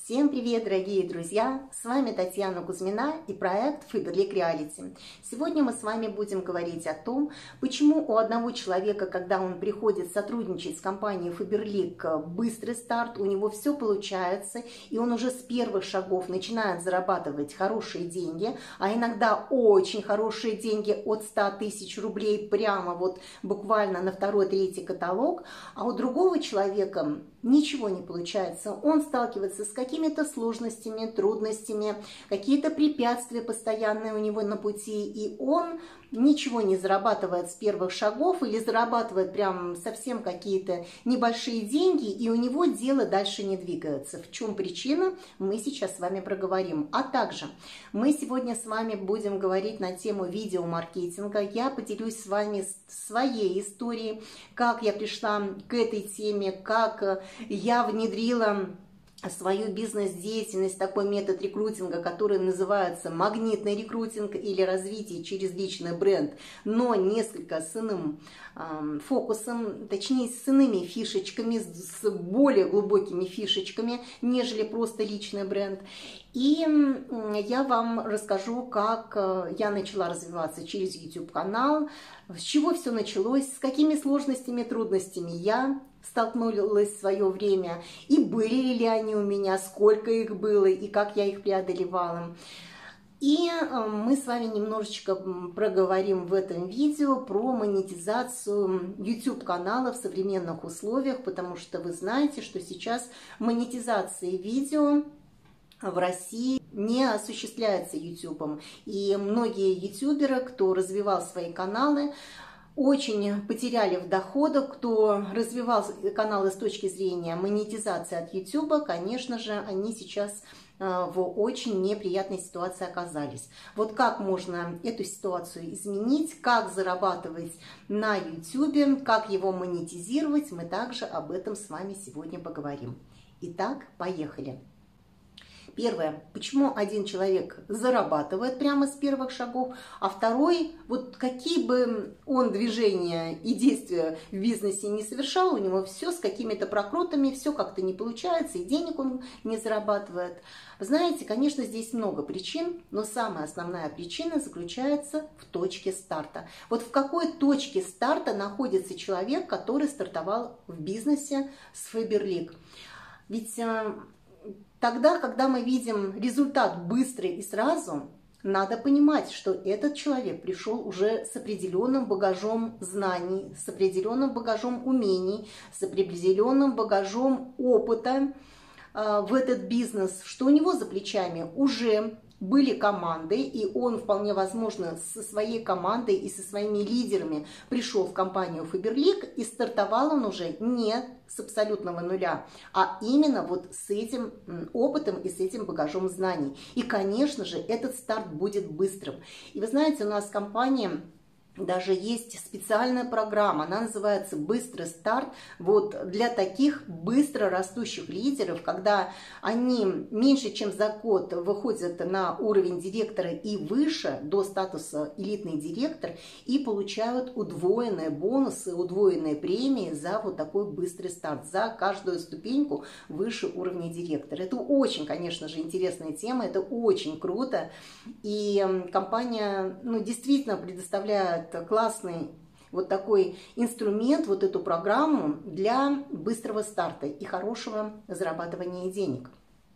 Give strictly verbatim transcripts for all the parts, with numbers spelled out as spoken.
Всем привет, дорогие друзья! С вами Татьяна Кузьмина и проект Faberlic Reality. Сегодня мы с вами будем говорить о том, почему у одного человека, когда он приходит сотрудничать с компанией Faberlic, быстрый старт, у него все получается, и он уже с первых шагов начинает зарабатывать хорошие деньги, а иногда очень хорошие деньги от ста тысяч рублей прямо вот буквально на второй-третий каталог, а у другого человека ничего не получается. Он сталкивается с какими-то сложностями, трудностями, какие-то препятствия постоянные у него на пути, и он ничего не зарабатывает с первых шагов или зарабатывает прям совсем какие-то небольшие деньги, и у него дело дальше не двигается. В чем причина, мы сейчас с вами проговорим. А также мы сегодня с вами будем говорить на тему видеомаркетинга. Я поделюсь с вами своей историей, как я пришла к этой теме, как я внедрила свою бизнес-деятельность, такой метод рекрутинга, который называется магнитный рекрутинг или развитие через личный бренд, но несколько с иным э, фокусом, точнее с иными фишечками, с более глубокими фишечками, нежели просто личный бренд. И я вам расскажу, как я начала развиваться через YouTube-канал, с чего все началось, с какими сложностями, трудностями я столкнулась в свое время, и были ли они у меня, сколько их было, и как я их преодолевала. И мы с вами немножечко проговорим в этом видео про монетизацию YouTube-канала в современных условиях, потому что вы знаете, что сейчас монетизация видео в России не осуществляется YouTube. И многие ютуберы, кто развивал свои каналы, очень потеряли в доходах. Кто развивал каналы с точки зрения монетизации от YouTube, конечно же, они сейчас в очень неприятной ситуации оказались. Вот как можно эту ситуацию изменить, как зарабатывать на YouTube, как его монетизировать, мы также об этом с вами сегодня поговорим. Итак, поехали. Первое, почему один человек зарабатывает прямо с первых шагов, а второй, вот какие бы он движения и действия в бизнесе не совершал, у него все с какими-то прокрутами, все как-то не получается, и денег он не зарабатывает. Вы знаете, конечно, здесь много причин, но самая основная причина заключается в точке старта. Вот в какой точке старта находится человек, который стартовал в бизнесе с Faberlic? Ведь тогда, когда мы видим результат быстрый и сразу, надо понимать, что этот человек пришел уже с определенным багажом знаний, с определенным багажом умений, с определенным багажом опыта э, в этот бизнес, что у него за плечами уже были команды, и он вполне возможно со своей командой и со своими лидерами пришел в компанию Faberlic, и стартовал он уже не с абсолютного нуля, а именно вот с этим опытом и с этим багажом знаний. И, конечно же, этот старт будет быстрым. И вы знаете, у нас компания... Даже есть специальная программа, она называется «Быстрый старт». Вот для таких быстро растущих лидеров, когда они меньше чем за год выходят на уровень директора и выше, до статуса элитный директор, и получают удвоенные бонусы, удвоенные премии за вот такой быстрый старт, за каждую ступеньку выше уровня директора. Это очень, конечно же, интересная тема, это очень круто. И компания, ну, действительно предоставляет классный вот такой инструмент, вот эту программу для быстрого старта и хорошего зарабатывания денег.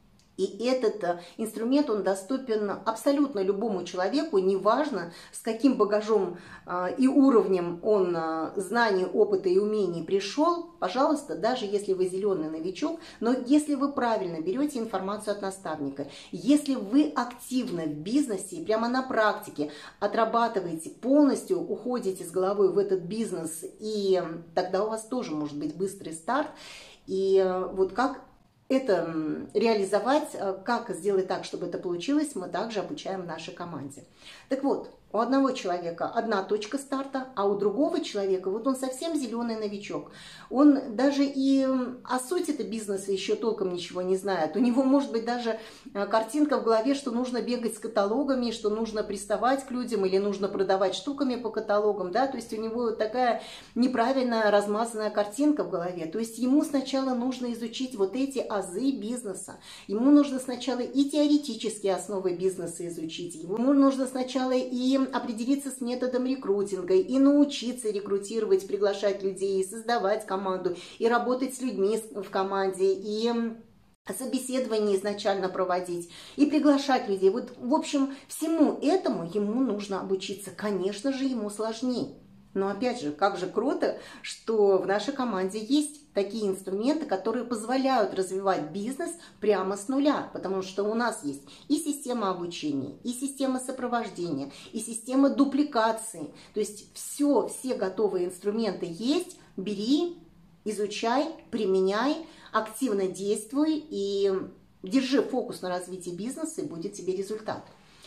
И этот инструмент, он доступен абсолютно любому человеку, неважно, с каким багажом и уровнем он знаний, опыта и умений пришел. Пожалуйста, даже если вы зеленый новичок, но если вы правильно берете информацию от наставника, если вы активны в бизнесе, прямо на практике отрабатываете, полностью уходите с головой в этот бизнес, и тогда у вас тоже может быть быстрый старт. И вот как это реализовать, как сделать так, чтобы это получилось, мы также обучаем в нашей команде. Так вот, У одного человека одна точка старта, а у другого человека, вот он совсем зеленый новичок. Он даже и о сути-то бизнеса еще толком ничего не знает. У него может быть даже картинка в голове, что нужно бегать с каталогами, что нужно приставать к людям или нужно продавать штуками по каталогам. Да? То есть у него вот такая неправильная размазанная картинка в голове. То есть ему сначала нужно изучить вот эти азы бизнеса. Ему нужно сначала и теоретические основы бизнеса изучить. Ему нужно сначала и определиться с методом рекрутинга, и научиться рекрутировать, приглашать людей, создавать команду, и работать с людьми в команде, и собеседование изначально проводить, и приглашать людей. Вот, в общем, всему этому ему нужно обучиться. Конечно же, ему сложнее. Но опять же, как же круто, что в нашей команде есть такие инструменты, которые позволяют развивать бизнес прямо с нуля, потому что у нас есть и система обучения, и система сопровождения, и система дупликации. То есть все, все готовые инструменты есть, бери, изучай, применяй, активно действуй и держи фокус на развитии бизнеса, и будет тебе результат.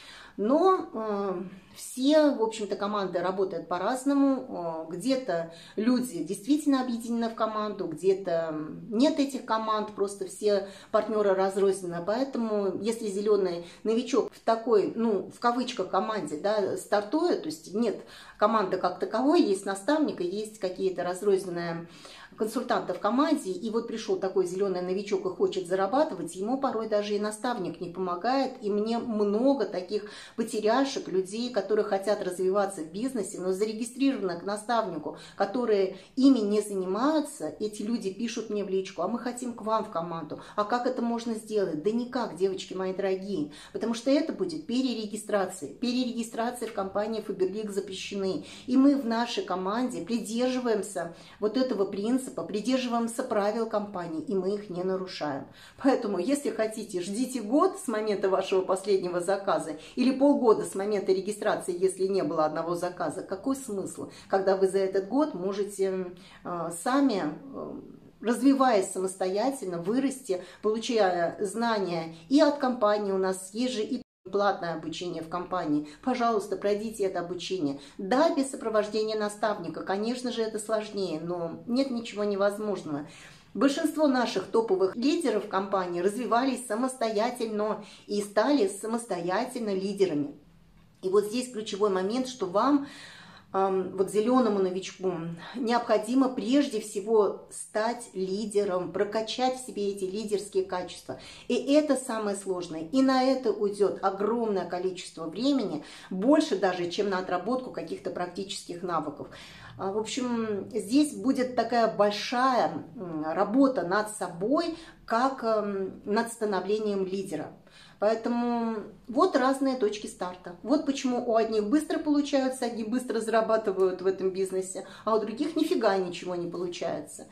Но э, все, в общем-то, команды работают по-разному. Э, где-то люди действительно объединены в команду, где-то нет этих команд, просто все партнеры разрознены. Поэтому, если зеленый новичок в такой, ну, в кавычках, команде, да, стартует, то есть нет команды как таковой, есть наставник и есть какие-то разрозненные консультанта в команде, и вот пришел такой зеленый новичок и хочет зарабатывать, ему порой даже и наставник не помогает, и мне много таких потеряшек, людей, которые хотят развиваться в бизнесе, но зарегистрированы к наставнику, которые ими не занимаются, эти люди пишут мне в личку: а мы хотим к вам в команду, а как это можно сделать? Да никак, девочки мои дорогие, потому что это будет перерегистрация, перерегистрация в компании Faberlic запрещены, и мы в нашей команде придерживаемся вот этого принципа, придерживаемся правил компании, и мы их не нарушаем. Поэтому, если хотите, ждите год с момента вашего последнего заказа или полгода с момента регистрации, если не было одного заказа. Какой смысл, когда вы за этот год можете э, сами, э, развиваясь самостоятельно, вырасти, получая знания и от компании, у нас есть же и платное обучение в компании. Пожалуйста, пройдите это обучение. Да, без сопровождения наставника, конечно же, это сложнее, но нет ничего невозможного. Большинство наших топовых лидеров компании развивались самостоятельно и стали самостоятельно лидерами. И вот здесь ключевой момент, что вам, вот зеленому новичку, необходимо прежде всего стать лидером, прокачать в себе эти лидерские качества. И это самое сложное. И на это уйдет огромное количество времени, больше даже, чем на отработку каких-то практических навыков. В общем, здесь будет такая большая работа над собой, как над становлением лидера. Поэтому вот разные точки старта. Вот почему у одних быстро получаются, одни быстро зарабатывают в этом бизнесе, а у других нифига ничего не получается.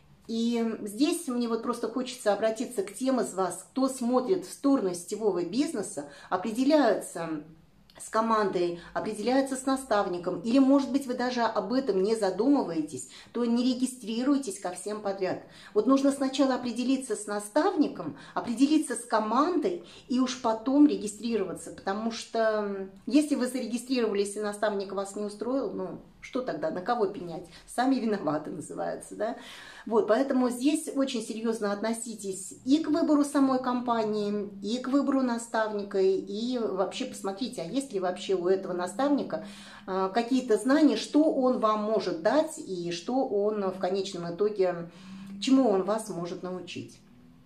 И здесь мне вот просто хочется обратиться к тем из вас, кто смотрит в сторону сетевого бизнеса, определяются с командой, определяются с наставником, или, может быть, вы даже об этом не задумываетесь, то не регистрируйтесь ко всем подряд. Вот нужно сначала определиться с наставником, определиться с командой, и уж потом регистрироваться, потому что если вы зарегистрировались, и наставник вас не устроил, ну, что тогда, на кого пенять? Сами виноваты называется, да? Вот, поэтому здесь очень серьезно относитесь и к выбору самой компании, и к выбору наставника, и вообще посмотрите, а есть ли вообще у этого наставника какие-то знания, что он вам может дать, и что он в конечном итоге, чему он вас может научить.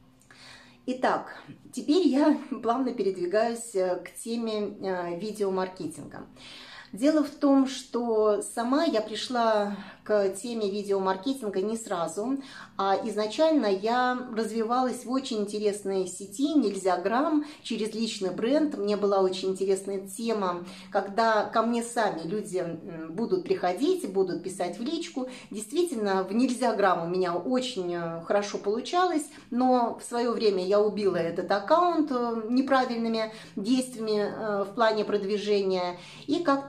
Итак, теперь я плавно передвигаюсь к теме видеомаркетинга. Дело в том, что сама я пришла к теме видеомаркетинга не сразу, а изначально я развивалась в очень интересной сети Нельзяграм через личный бренд. Мне была очень интересная тема, когда ко мне сами люди будут приходить, будут писать в личку. Действительно, в Нельзяграм у меня очень хорошо получалось, но в свое время я убила этот аккаунт неправильными действиями в плане продвижения, и как-то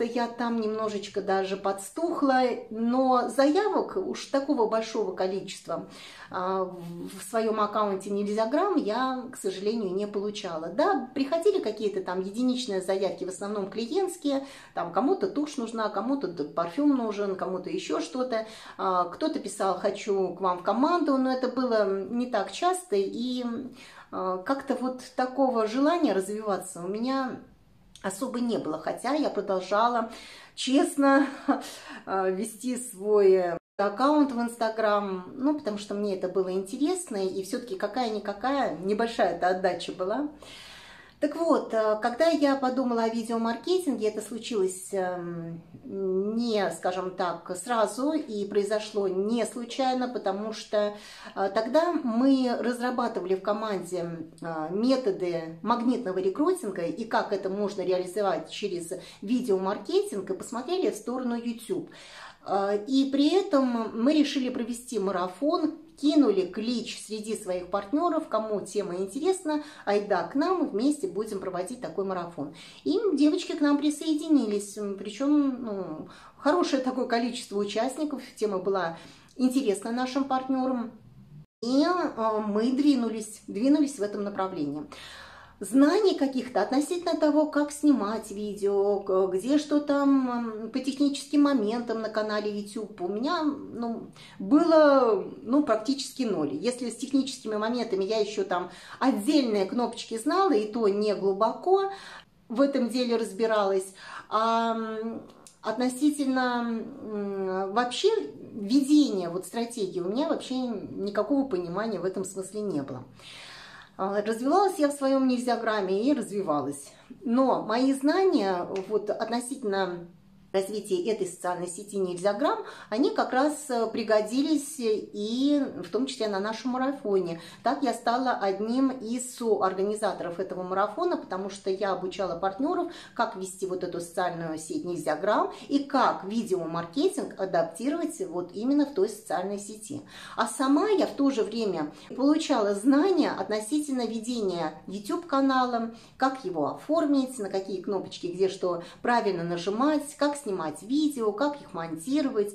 я там немножечко даже подстухла, но заявок уж такого большого количества в своем аккаунте Нельзяграм я, к сожалению, не получала. Да, приходили какие-то там единичные заявки, в основном клиентские, там кому-то тушь нужна, кому-то парфюм нужен, кому-то еще что-то. Кто-то писал «хочу к вам в команду», но это было не так часто, и как-то вот такого желания развиваться у меня особо не было, хотя я продолжала честно вести свой аккаунт в Инстаграм, ну, потому что мне это было интересно, и все-таки какая-никакая небольшая эта отдача была. Так вот, когда я подумала о видеомаркетинге, это случилось не, скажем так, сразу и произошло не случайно, потому что тогда мы разрабатывали в команде методы магнитного рекрутинга и как это можно реализовать через видеомаркетинг, и посмотрели в сторону YouTube. И при этом мы решили провести марафон, кинули клич среди своих партнеров, кому тема интересна, айда к нам, вместе будем проводить такой марафон. И девочки к нам присоединились, причем ну, хорошее такое количество участников, тема была интересна нашим партнерам, и мы двинулись, двинулись в этом направлении. Знаний каких-то относительно того, как снимать видео, где что там по техническим моментам на канале YouTube, у меня ну, было ну, практически ноль. Если с техническими моментами я еще там отдельные кнопочки знала, и то не глубоко в этом деле разбиралась, а относительно вообще ведения вот, стратегии у меня вообще никакого понимания в этом смысле не было. Развивалась я в своем Нельзяграме и развивалась. Но мои знания вот, относительно развития этой социальной сети Нельзяграм, они как раз пригодились и в том числе на нашем марафоне. Так я стала одним из соорганизаторов этого марафона, потому что я обучала партнеров, как вести вот эту социальную сеть Нельзяграм и как видеомаркетинг адаптировать вот именно в той социальной сети. А сама я в то же время получала знания относительно ведения YouTube-канала, как его оформить, на какие кнопочки, где что правильно нажимать, как снимать видео, как их монтировать,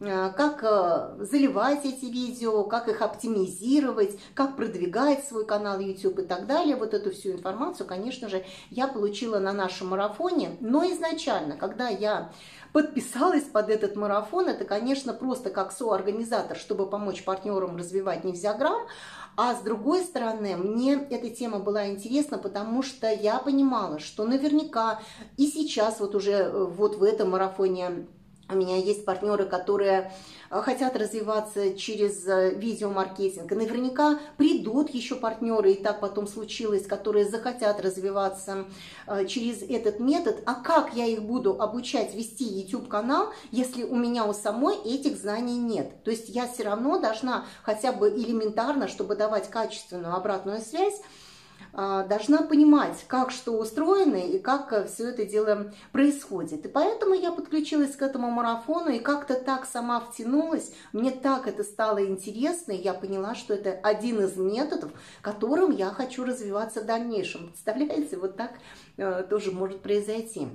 как заливать эти видео, как их оптимизировать, как продвигать свой канал YouTube и так далее. Вот эту всю информацию, конечно же, я получила на нашем марафоне. Но изначально, когда я подписалась под этот марафон, это, конечно, просто как соорганизатор, чтобы помочь партнерам развивать Нельзяграм. А с другой стороны, мне эта тема была интересна, потому что я понимала, что наверняка и сейчас вот уже вот в этом марафоне у меня есть партнеры, которые хотят развиваться через видеомаркетинг. И наверняка придут еще партнеры, и так потом случилось, которые захотят развиваться через этот метод. А как я их буду обучать вести YouTube-канал, если у меня у самой этих знаний нет? То есть я все равно должна хотя бы элементарно, чтобы давать качественную обратную связь, должна понимать, как что устроено и как все это дело происходит. И поэтому я подключилась к этому марафону и как-то так сама втянулась. Мне так это стало интересно, и я поняла, что это один из методов, которым я хочу развиваться в дальнейшем. Представляете, вот так тоже может произойти.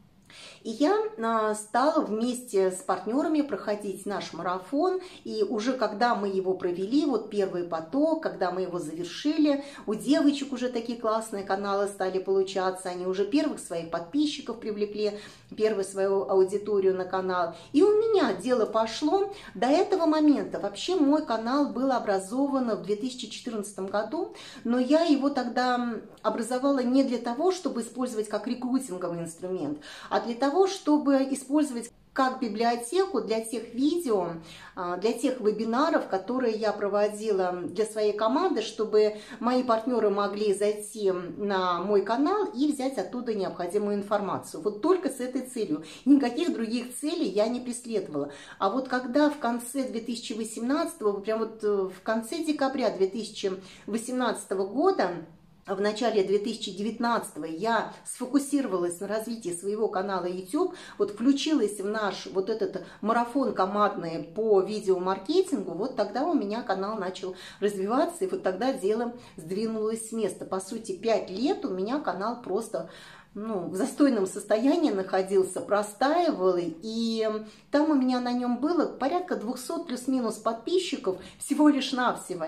И я стала вместе с партнерами проходить наш марафон, и уже когда мы его провели, вот первый поток, когда мы его завершили, у девочек уже такие классные каналы стали получаться, они уже первых своих подписчиков привлекли, первую свою аудиторию на канал. И у меня дело пошло. До этого момента вообще мой канал был образован в две тысячи четырнадцатом году, но я его тогда образовала не для того, чтобы использовать как рекрутинговый инструмент, а для того, чтобы использовать как библиотеку для тех видео, для тех вебинаров, которые я проводила для своей команды, чтобы мои партнеры могли зайти на мой канал и взять оттуда необходимую информацию. Вот только с этой целью. Никаких других целей я не преследовала. А вот когда в конце две тысячи восемнадцатого, прям вот в конце декабря две тысячи восемнадцатого года, в начале две тысячи девятнадцатого я сфокусировалась на развитии своего канала YouTube, вот включилась в наш вот этот марафон командный по видеомаркетингу, вот тогда у меня канал начал развиваться, и вот тогда дело сдвинулось с места. По сути, пять лет у меня канал просто ну, в застойном состоянии находился, простаивал, и там у меня на нем было порядка двухсот плюс-минус подписчиков всего лишь навсего.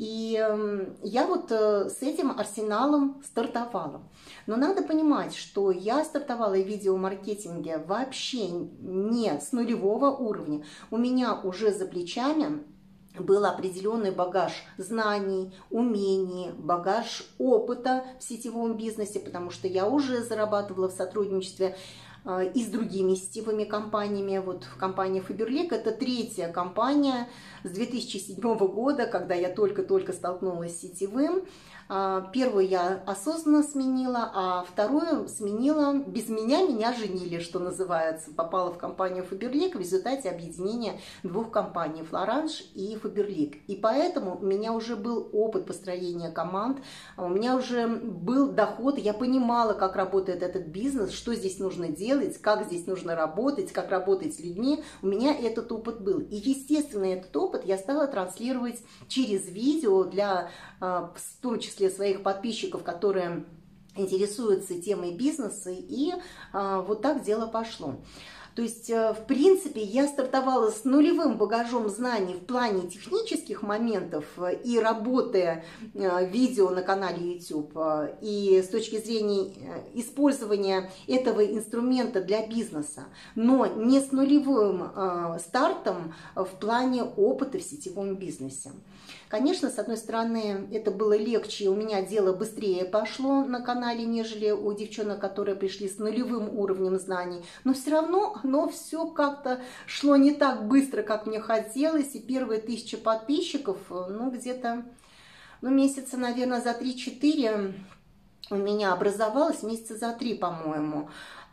И я вот с этим арсеналом стартовала. Но надо понимать, что я стартовала в видеомаркетинге вообще не с нулевого уровня. У меня уже за плечами был определенный багаж знаний, умений, багаж опыта в сетевом бизнесе, потому что я уже зарабатывала в сотрудничестве и с другими сетевыми компаниями. Вот компания Faberlic – это третья компания с две тысячи седьмого года, когда я только-только столкнулась с сетевым. Первую я осознанно сменила, а вторую сменила без меня, меня женили, что называется. Попала в компанию Faberlic в результате объединения двух компаний – Florange и Faberlic. И поэтому у меня уже был опыт построения команд, у меня уже был доход, я понимала, как работает этот бизнес, что здесь нужно делать, как здесь нужно работать, как работать с людьми. У меня этот опыт был. И, естественно, этот опыт я стала транслировать через видео для, в том числе, своих подписчиков, которые интересуются темой бизнеса, и а, вот так дело пошло. То есть, в принципе, я стартовала с нулевым багажом знаний в плане технических моментов и работая видео на канале YouTube, и с точки зрения использования этого инструмента для бизнеса, но не с нулевым стартом в плане опыта в сетевом бизнесе. Конечно, с одной стороны, это было легче, у меня дело быстрее пошло на канале, нежели у девчонок, которые пришли с нулевым уровнем знаний, но все равно оно все как-то шло не так быстро, как мне хотелось, и первые тысячи подписчиков, ну, где-то, ну, месяца, наверное, за три-четыре у меня образовалось, месяца за три, по-моему.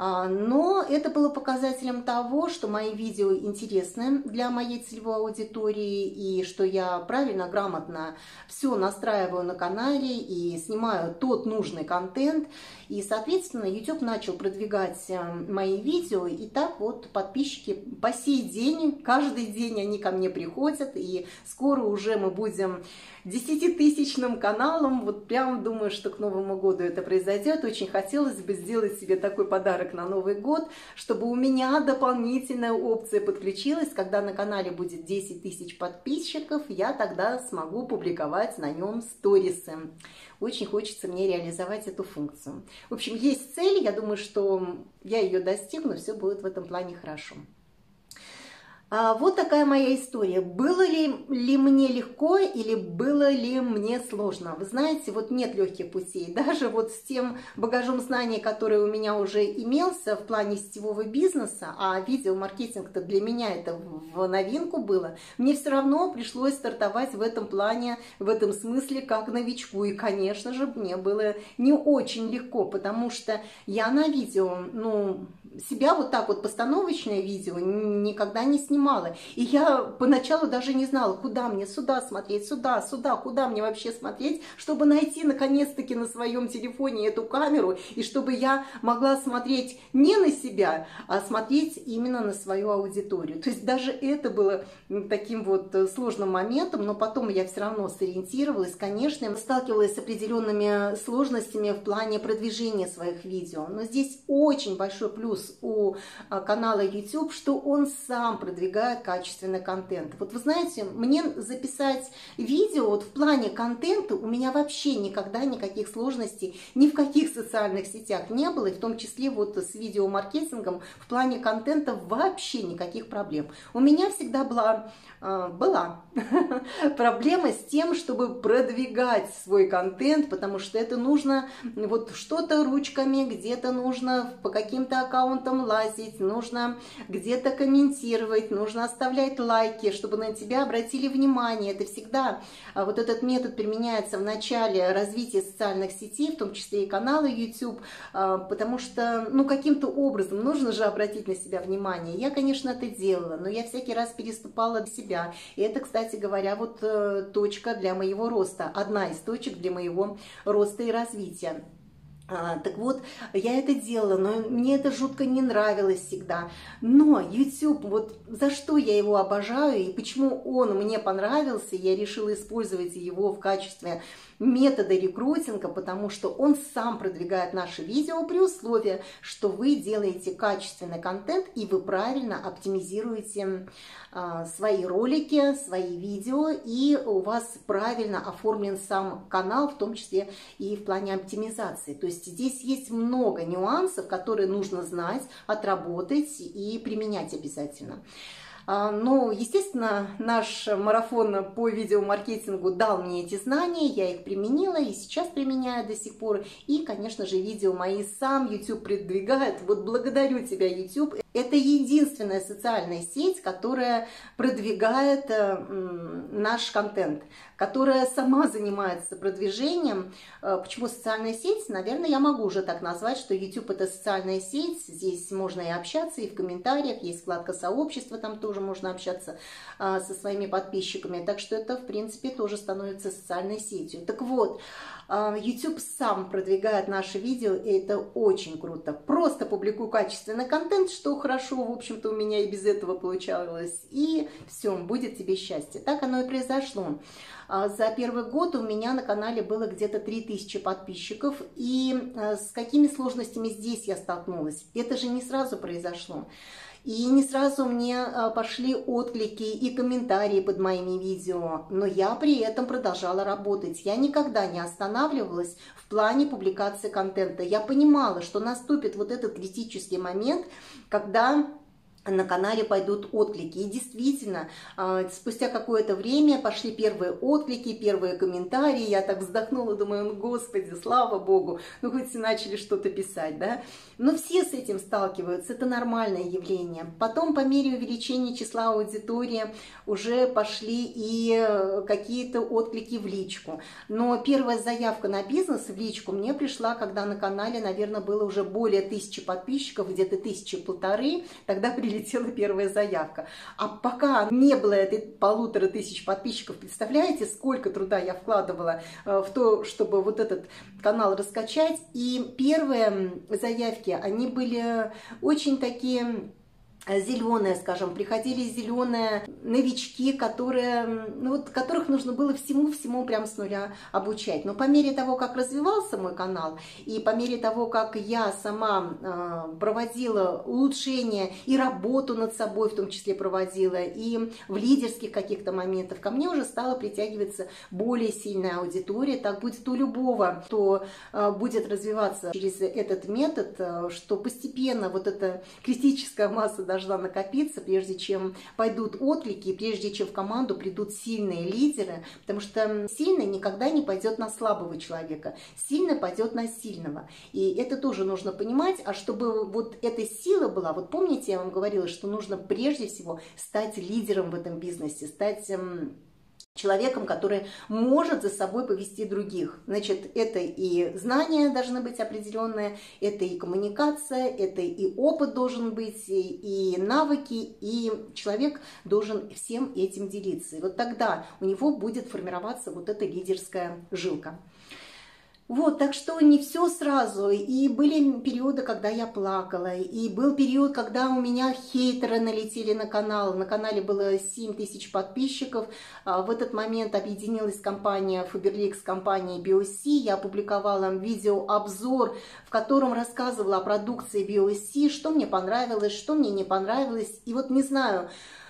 Но это было показателем того, что мои видео интересны для моей целевой аудитории, и что я правильно, грамотно все настраиваю на канале и снимаю тот нужный контент. И, соответственно, YouTube начал продвигать мои видео, и так вот подписчики по сей день, каждый день они ко мне приходят, и скоро уже мы будем десятитысячным каналом. Вот прям думаю, что к Новому году это произойдет. Очень хотелось бы сделать себе такой подарок на Новый год, чтобы у меня дополнительная опция подключилась. Когда на канале будет десять тысяч подписчиков, я тогда смогу публиковать на нем сторисы. Очень хочется мне реализовать эту функцию. В общем, есть цель, я думаю, что я ее достигну, все будет в этом плане хорошо. А вот такая моя история. Было ли, ли мне легко или было ли мне сложно? Вы знаете, вот нет легких путей. Даже вот с тем багажом знаний, который у меня уже имелся в плане сетевого бизнеса, а видеомаркетинг-то для меня это в новинку было, мне все равно пришлось стартовать в этом плане, в этом смысле, как новичку. И, конечно же, мне было не очень легко, потому что я на видео, ну, себя вот так вот постановочное видео никогда не снимала. И я поначалу даже не знала, куда мне, сюда смотреть, сюда, сюда, куда мне вообще смотреть, чтобы найти наконец-таки на своем телефоне эту камеру, и чтобы я могла смотреть не на себя, а смотреть именно на свою аудиторию. То есть даже это было таким вот сложным моментом, но потом я все равно сориентировалась. Конечно, я сталкивалась с определенными сложностями в плане продвижения своих видео, но здесь очень большой плюс у канала YouTube, что он сам продвигает качественный контент. Вот вы знаете, мне записать видео вот в плане контента у меня вообще никогда никаких сложностей ни в каких социальных сетях не было, и в том числе вот с видеомаркетингом в плане контента вообще никаких проблем. У меня всегда была, была проблема с тем, чтобы продвигать свой контент, потому что это нужно вот что-то ручками, где-то нужно по каким-то аккаунтам лазить, нужно где-то комментировать, нужно оставлять лайки, чтобы на тебя обратили внимание. Это всегда вот этот метод применяется в начале развития социальных сетей, в том числе и канала YouTube, потому что, ну, каким-то образом нужно же обратить на себя внимание. Я, конечно, это делала, но я всякий раз переступала для себя. И это, кстати говоря, вот точка для моего роста, одна из точек для моего роста и развития. А, так вот, я это делала, но мне это жутко не нравилось всегда. Но YouTube, вот за что я его обожаю и почему он мне понравился, я решила использовать его в качестве метода рекрутинга, потому что он сам продвигает наши видео при условии, что вы делаете качественный контент и вы правильно оптимизируете а, свои ролики, свои видео, и у вас правильно оформлен сам канал, в том числе и в плане оптимизации. То есть здесь есть много нюансов, которые нужно знать, отработать и применять обязательно. Но, естественно, наш марафон по видеомаркетингу дал мне эти знания, я их применила и сейчас применяю до сих пор. И, конечно же, видео мои сам YouTube продвигает. Вот благодарю тебя, YouTube. Это единственная социальная сеть, которая продвигает наш контент, которая сама занимается продвижением. Почему социальная сеть? Наверное, я могу уже так назвать, что YouTube это социальная сеть. Здесь можно и общаться, и в комментариях, есть вкладка сообщества, там тоже можно общаться а, со своими подписчиками. Так что это, в принципе, тоже становится социальной сетью. Так вот, а, YouTube сам продвигает наши видео, и это очень круто. Просто публикую качественный контент, что хорошо, в общем-то, у меня и без этого получалось. И все, будет тебе счастье. Так оно и произошло. За первый год у меня на канале было где-то три тысячи подписчиков. И с какими сложностями здесь я столкнулась? Это же не сразу произошло. И не сразу мне пошли отклики и комментарии под моими видео, но я при этом продолжала работать. Я никогда не останавливалась в плане публикации контента. Я понимала, что наступит вот этот критический момент, когда на канале пойдут отклики. И действительно, спустя какое-то время пошли первые отклики, первые комментарии. Я так вздохнула, думаю, ну, Господи, слава Богу, ну хоть и начали что-то писать, да. Но все с этим сталкиваются, это нормальное явление. Потом, по мере увеличения числа аудитории, уже пошли и какие-то отклики в личку. Но первая заявка на бизнес в личку мне пришла, когда на канале, наверное, было уже более тысячи подписчиков, где-то тысячи полторы, тогда прилетели. Летела первая заявка. А пока не было этой полутора тысяч подписчиков, представляете, сколько труда я вкладывала в то, чтобы вот этот канал раскачать. И первые заявки, они были очень такие зеленые, скажем, приходили зеленые новички, которые, ну, вот, которых нужно было всему-всему прям с нуля обучать. Но по мере того, как развивался мой канал, и по мере того, как я сама э, проводила улучшения и работу над собой, в том числе проводила, и в лидерских каких-то моментах, ко мне уже стала притягиваться более сильная аудитория. Так будет у любого, кто э, будет развиваться через этот метод, э, что постепенно вот эта критическая масса должна накопиться, прежде чем пойдут отклики, прежде чем в команду придут сильные лидеры, потому что сильный никогда не пойдет на слабого человека, сильный пойдет на сильного. И это тоже нужно понимать, а чтобы вот эта сила была, вот помните, я вам говорила, что нужно прежде всего стать лидером в этом бизнесе, стать человеком, который может за собой повести других. Значит, это и знания должны быть определенные, это и коммуникация, это и опыт должен быть, и, и навыки, и человек должен всем этим делиться. И вот тогда у него будет формироваться вот эта лидерская жилка. Вот, так что не все сразу, и были периоды, когда я плакала, и был период, когда у меня хейтеры налетели на канал, на канале было семь тысяч подписчиков, в этот момент объединилась компания Faberlic с компанией би о си, я опубликовала видеообзор, в котором рассказывала о продукции би о си, что мне понравилось, что мне не понравилось, и вот не знаю,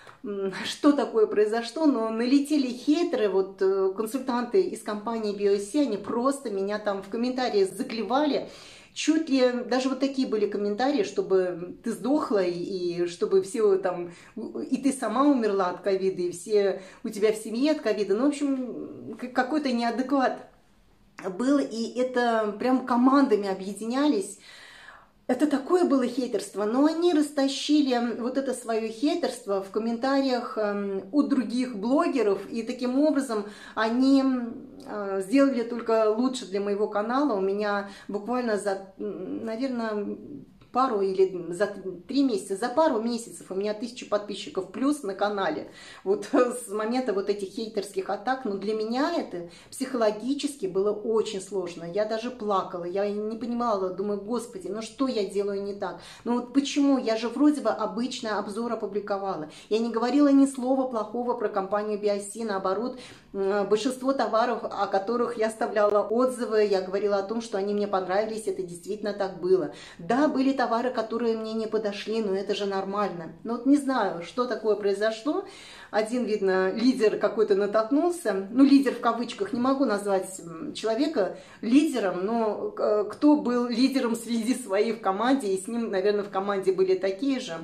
что такое произошло, но налетели хейтеры, вот консультанты из компании би о си, они просто меня там в комментариях заклевали. Чуть ли даже вот такие были комментарии, чтобы ты сдохла, и, и чтобы все там, и ты сама умерла от ковида, и все у тебя в семье от ковида. Ну, в общем, какой-то неадекват был, и это прям командами объединялись. Это такое было хейтерство, но они растащили вот это свое хейтерство в комментариях у других блогеров, и таким образом они сделали только лучше для моего канала. У меня буквально за, наверное, пару или за три месяца, за пару месяцев у меня тысяча подписчиков плюс на канале. Вот с момента вот этих хейтерских атак, но для меня это психологически было очень сложно. Я даже плакала, я не понимала, думаю, господи, ну что я делаю не так? Ну вот почему? Я же вроде бы обычный обзор опубликовала. Я не говорила ни слова плохого про компанию Биоси, наоборот, большинство товаров, о которых я оставляла отзывы, я говорила о том, что они мне понравились, это действительно так было. Да, были товары, которые мне не подошли, но это же нормально. Но вот не знаю, что такое произошло. Один, видно, лидер какой-то натолкнулся, ну, лидер в кавычках, не могу назвать человека лидером, но кто был лидером среди своих в команде, и с ним, наверное, в команде были такие же.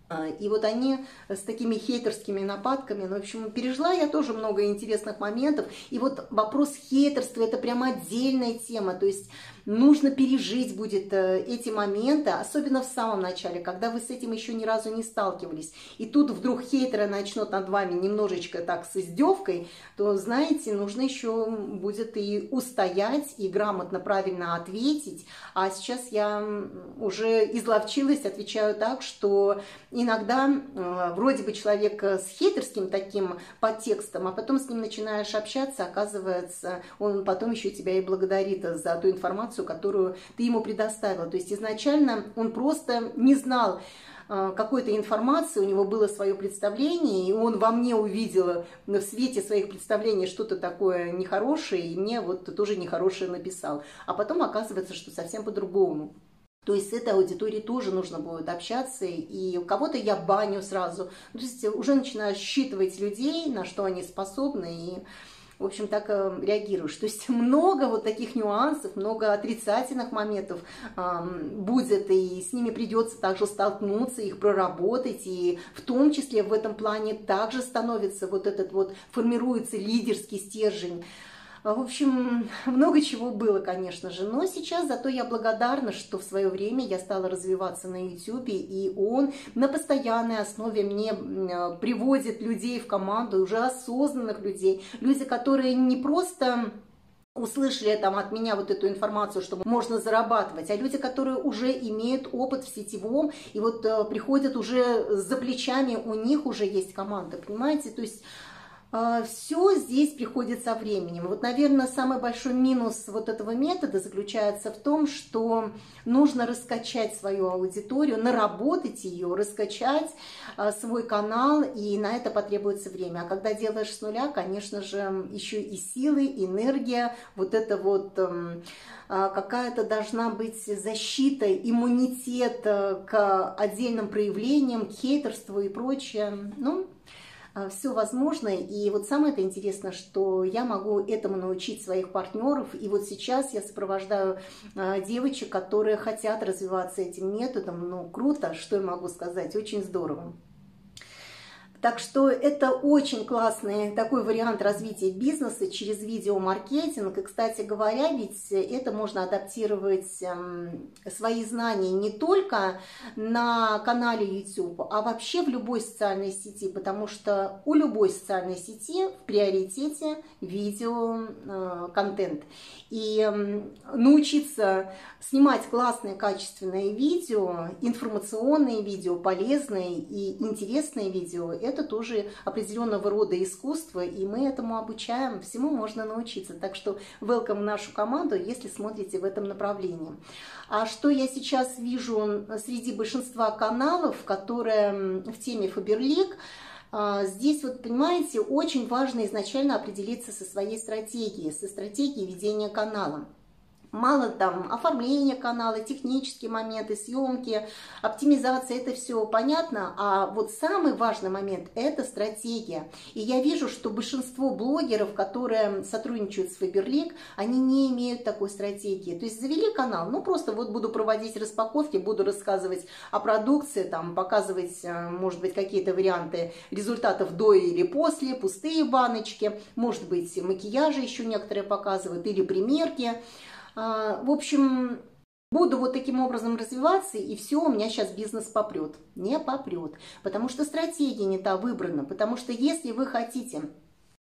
И вот они с такими хейтерскими нападками, ну, в общем, пережила я тоже много интересных моментов. И вот вопрос хейтерства – это прямо отдельная тема, то есть нужно пережить будет эти моменты, особенно в самом начале, когда вы с этим еще ни разу не сталкивались. И тут вдруг хейтеры начнут над вами немножечко так с издевкой, то, знаете, нужно еще будет и устоять, и грамотно, правильно ответить. А сейчас я уже изловчилась, отвечаю так, что иногда э, вроде бы человек с хейтерским таким подтекстом, а потом с ним начинаешь общаться, оказывается, он потом еще тебя и благодарит за ту информацию, которую ты ему предоставила. То есть изначально он просто не знал э, какой-то информации, у него было свое представление, и он во мне увидел в свете своих представлений что-то такое нехорошее, и мне вот тоже нехорошее написал. А потом оказывается, что совсем по-другому. То есть с этой аудиторией тоже нужно будет общаться, и у кого-то я баню сразу. То есть уже начинаю считывать людей, на что они способны, и, в общем, так э, реагируешь. То есть много вот таких нюансов, много отрицательных моментов э, будет, и с ними придется также столкнуться, их проработать, и в том числе в этом плане также становится вот этот вот, формируется лидерский стержень. В общем, много чего было, конечно же, но сейчас зато я благодарна, что в свое время я стала развиваться на YouTube, и он на постоянной основе мне приводит людей в команду, уже осознанных людей, люди, которые не просто услышали там от меня вот эту информацию, что можно зарабатывать, а люди, которые уже имеют опыт в сетевом, и вот э, приходят уже за плечами, у них уже есть команда, понимаете, то есть все здесь приходит со временем. Вот, наверное, самый большой минус вот этого метода заключается в том, что нужно раскачать свою аудиторию, наработать ее, раскачать свой канал, и на это потребуется время. А когда делаешь с нуля, конечно же, еще и силы, энергия, вот это вот какая-то должна быть защита, иммунитет к отдельным проявлениям, к хейтерству и прочее. Ну, все возможно, и вот самое это интересное, что я могу этому научить своих партнеров, и вот сейчас я сопровождаю девочек, которые хотят развиваться этим методом, ну круто, что я могу сказать, очень здорово. Так что это очень классный такой вариант развития бизнеса через видеомаркетинг. И, кстати говоря, ведь это можно адаптировать свои знания не только на канале YouTube, а вообще в любой социальной сети, потому что у любой социальной сети в приоритете видеоконтент. И научиться снимать классные, качественные видео, информационные видео, полезные и интересные видео, это тоже определенного рода искусство, и мы этому обучаем, всему можно научиться. Так что welcome в нашу команду, если смотрите в этом направлении. А что я сейчас вижу среди большинства каналов, которые в теме Faberlic, здесь, вот понимаете, очень важно изначально определиться со своей стратегией, со стратегией ведения канала. Мало там оформления канала, технические моменты, съемки, оптимизация, это все понятно, а вот самый важный момент – это стратегия. И я вижу, что большинство блогеров, которые сотрудничают с Faberlic, они не имеют такой стратегии. То есть завели канал, ну просто вот буду проводить распаковки, буду рассказывать о продукции, там, показывать, может быть, какие-то варианты результатов до или после, пустые баночки, может быть, макияжи еще некоторые показывают, или примерки. В общем, буду вот таким образом развиваться, и все, у меня сейчас бизнес попрет. Не попрет, потому что стратегия не та выбрана, потому что если вы хотите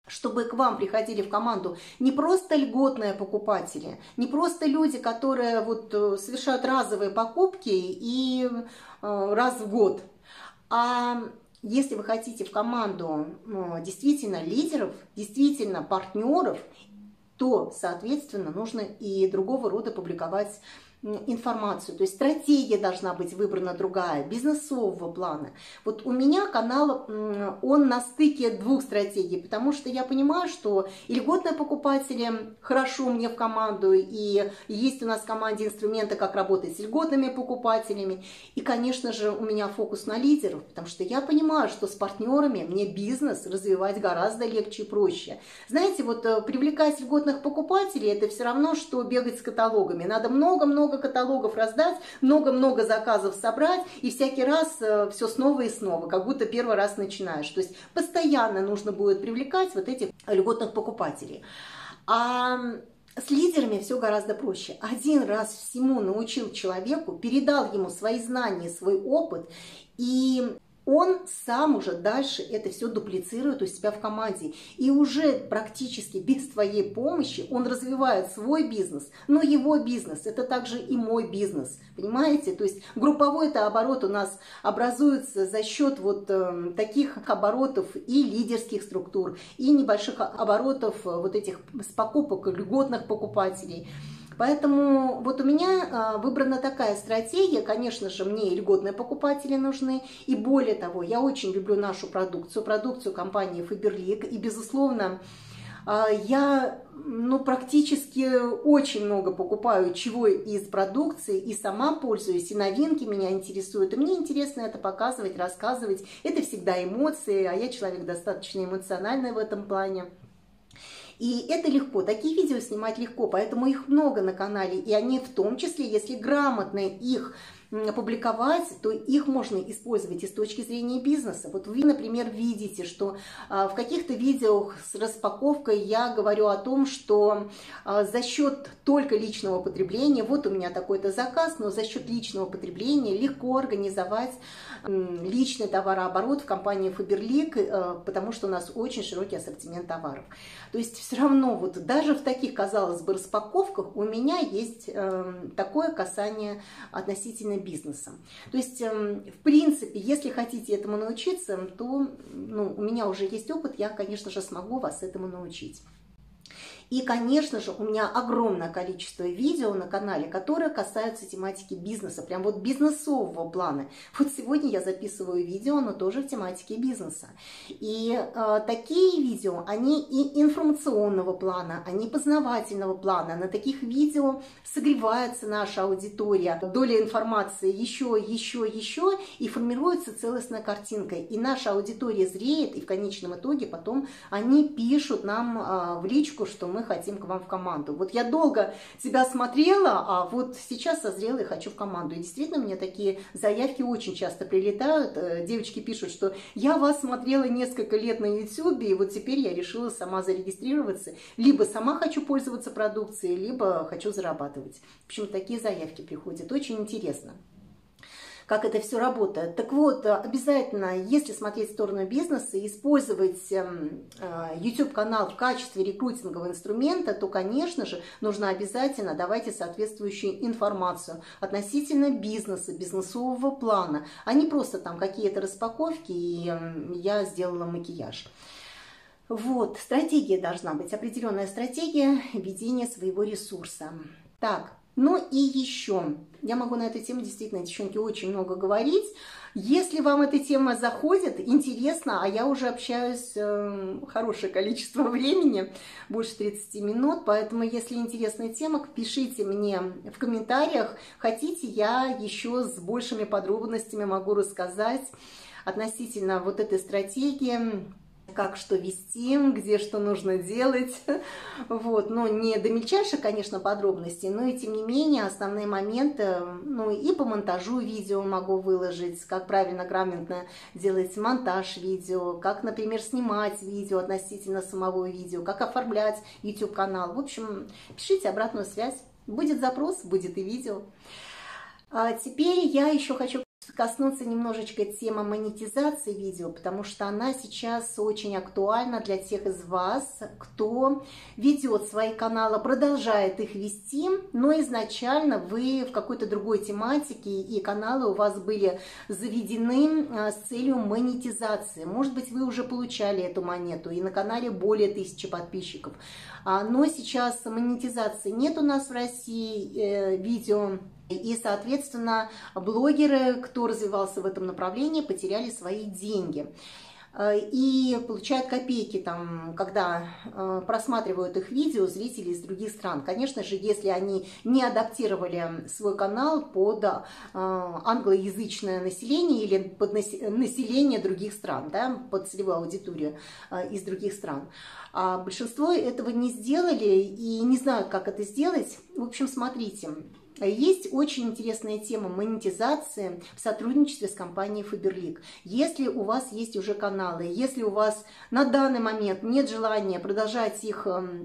чтобы к вам приходили в команду не просто льготные покупатели, не просто люди, которые вот совершают разовые покупки и раз в год, а если вы хотите в команду действительно лидеров, действительно партнеров, то, соответственно, нужно и другого рода публиковать информацию. То есть стратегия должна быть выбрана другая, бизнесового плана. Вот у меня канал, он на стыке двух стратегий, потому что я понимаю, что и льготные покупатели хорошо мне в команду, и есть у нас в команде инструменты, как работать с льготными покупателями. И, конечно же, у меня фокус на лидеров, потому что я понимаю, что с партнерами мне бизнес развивать гораздо легче и проще. Знаете, вот привлекать льготных покупателей, это все равно, что бегать с каталогами. Надо много-много много каталогов раздать, много-много заказов собрать, и всякий раз все снова и снова, как будто первый раз начинаешь. То есть постоянно нужно будет привлекать вот этих льготных покупателей. А с лидерами все гораздо проще. Один раз всему научил человеку, передал ему свои знания, свой опыт, и он сам уже дальше это все дуплицирует у себя в команде. И уже практически без твоей помощи он развивает свой бизнес, но его бизнес – это также и мой бизнес. Понимаете? То есть групповой-то оборот у нас образуется за счет вот э, таких оборотов и лидерских структур, и небольших оборотов вот этих с покупок льготных покупателей. Поэтому вот у меня выбрана такая стратегия. Конечно же, мне и льготные покупатели нужны. И более того, я очень люблю нашу продукцию, продукцию компании Faberlic. И, безусловно, я ну, практически очень много покупаю чего из продукции. И сама пользуюсь, и новинки меня интересуют. И мне интересно это показывать, рассказывать. Это всегда эмоции, а я человек достаточно эмоциональный в этом плане. И это легко, такие видео снимать легко, поэтому их много на канале, и они в том числе, если грамотно их публиковать, то их можно использовать и с точки зрения бизнеса. Вот вы, например, видите, что в каких-то видео с распаковкой я говорю о том, что за счет только личного потребления, вот у меня такой-то заказ, но за счет личного потребления легко организовать личный товарооборот в компании Faberlic, потому что у нас очень широкий ассортимент товаров. То есть все равно вот даже в таких, казалось бы, распаковках у меня есть такое касание относительно бизнеса. То есть, в принципе, если хотите этому научиться, то ну, у меня уже есть опыт, я, конечно же, смогу вас этому научить. И, конечно же, у меня огромное количество видео на канале, которые касаются тематики бизнеса, прям вот бизнесового плана. Вот сегодня я записываю видео, но тоже в тематике бизнеса. И э, такие видео, они и информационного плана, они познавательного плана. На таких видео согревается наша аудитория, доля информации еще, еще, еще, и формируется целостная картинка. И наша аудитория зреет, и в конечном итоге потом они пишут нам э, в личку, что мы мы хотим к вам в команду. Вот я долго тебя смотрела, а вот сейчас созрела и хочу в команду. И действительно, мне такие заявки очень часто прилетают. Девочки пишут, что я вас смотрела несколько лет на ютубе, и вот теперь я решила сама зарегистрироваться. Либо сама хочу пользоваться продукцией, либо хочу зарабатывать. В общем, такие заявки приходят. Очень интересно, как это все работает. Так вот, обязательно, если смотреть в сторону бизнеса, использовать YouTube-канал в качестве рекрутингового инструмента, то, конечно же, нужно обязательно давать соответствующую информацию относительно бизнеса, бизнесового плана, а не просто там какие-то распаковки, и я сделала макияж. Вот, стратегия должна быть, определенная стратегия ведения своего ресурса. Так. Ну и еще, я могу на эту тему действительно, девчонки, очень много говорить. Если вам эта тема заходит, интересно, а я уже общаюсь э, хорошее количество времени, больше тридцати минут, поэтому если интересная тема, пишите мне в комментариях. Хотите, я еще с большими подробностями могу рассказать относительно вот этой стратегии, как что вести, где что нужно делать. Вот. Но не до мельчайших, конечно, подробностей, но и тем не менее основные моменты, ну и по монтажу видео могу выложить, как правильно, грамотно делать монтаж видео, как, например, снимать видео относительно самого видео, как оформлять YouTube-канал. В общем, пишите обратную связь. Будет запрос, будет и видео. А теперь я еще хочу коснуться немножечко темы монетизации видео, потому что она сейчас очень актуальна для тех из вас, кто ведет свои каналы, продолжает их вести, но изначально вы в какой-то другой тематике, и каналы у вас были заведены с целью монетизации. Может быть, вы уже получали эту монету, и на канале более тысячи подписчиков. Но сейчас монетизации нет у нас в России видео. И, соответственно, блогеры, кто развивался в этом направлении, потеряли свои деньги. И получают копейки, там, когда просматривают их видео зрители из других стран. Конечно же, если они не адаптировали свой канал под англоязычное население или под население других стран, да, под целевую аудиторию из других стран. А большинство этого не сделали и не знают, как это сделать. В общем, смотрите. Есть очень интересная тема монетизации в сотрудничестве с компанией Faberlic. Если у вас есть уже каналы, если у вас на данный момент нет желания продолжать их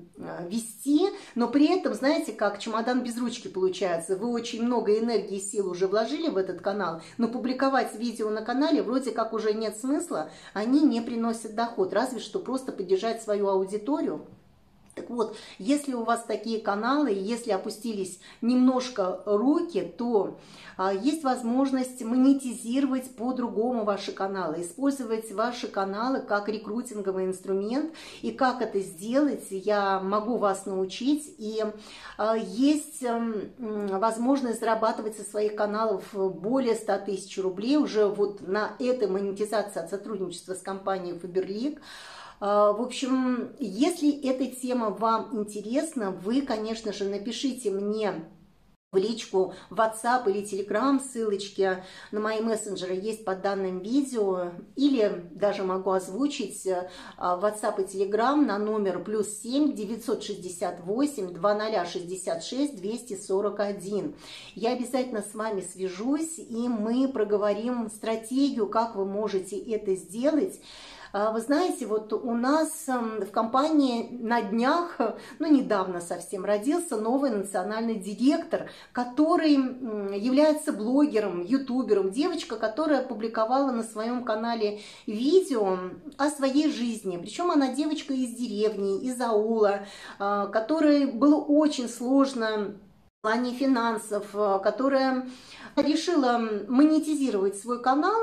вести, но при этом, знаете, как чемодан без ручки получается, вы очень много энергии и сил уже вложили в этот канал, но публиковать видео на канале вроде как уже нет смысла, они не приносят доход, разве что просто поддержать свою аудиторию. Так вот, если у вас такие каналы, если опустились немножко руки, то а, есть возможность монетизировать по-другому ваши каналы, использовать ваши каналы как рекрутинговый инструмент. И как это сделать, я могу вас научить. И а, есть а, возможность зарабатывать со своих каналов более ста тысяч рублей уже вот на этой монетизации от сотрудничества с компанией Faberlic. В общем, если эта тема вам интересна, вы, конечно же, напишите мне в личку в WhatsApp или Telegram, ссылочки на мои мессенджеры есть под данным видео, или даже могу озвучить WhatsApp и Telegram на номер плюс семь девятьсот шестьдесят восемь двадцать шестьдесят шесть двести сорок один. Я обязательно с вами свяжусь, и мы проговорим стратегию, как вы можете это сделать. Вы знаете, вот у нас в компании на днях, ну недавно совсем, родился новый национальный директор, который является блогером, ютубером, девочка, которая публиковала на своем канале видео о своей жизни. Причем она девочка из деревни, из аула, которой было очень сложно в плане финансов, которая решила монетизировать свой канал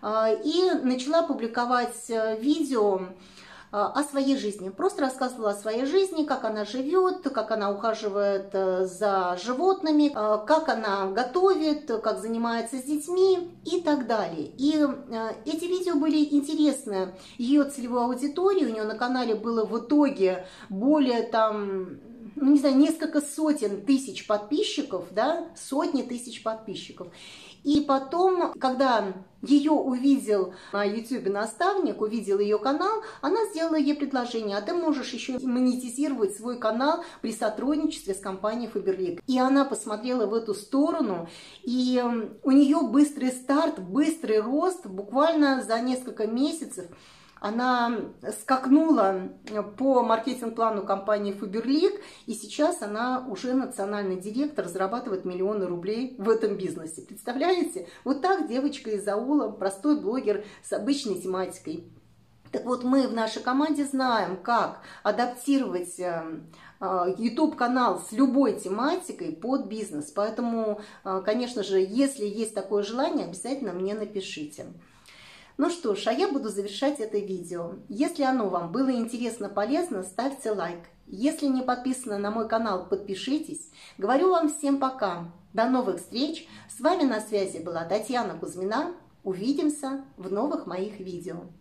и начала публиковать видео о своей жизни. Просто рассказывала о своей жизни, как она живет, как она ухаживает за животными, как она готовит, как занимается с детьми и так далее. И эти видео были интересны ее целевой аудитории. У нее на канале было в итоге более там... ну, не знаю, несколько сотен тысяч подписчиков, да, сотни тысяч подписчиков. И потом, когда ее увидел на ютубе наставник, увидел ее канал, она сделала ей предложение: а ты можешь еще монетизировать свой канал при сотрудничестве с компанией Faberlic. И она посмотрела в эту сторону, и у нее быстрый старт, быстрый рост, буквально за несколько месяцев. Она скакнула по маркетинг-плану компании Faberlic, и сейчас она уже национальный директор, зарабатывает миллионы рублей в этом бизнесе. Представляете? Вот так девочка из аула, простой блогер с обычной тематикой. Так вот, мы в нашей команде знаем, как адаптировать YouTube-канал с любой тематикой под бизнес. Поэтому, конечно же, если есть такое желание, обязательно мне напишите. Ну что ж, а я буду завершать это видео. Если оно вам было интересно, полезно, ставьте лайк. Если не подписаны на мой канал, подпишитесь. Говорю вам всем пока. До новых встреч. С вами на связи была Татьяна Кузьмина. Увидимся в новых моих видео.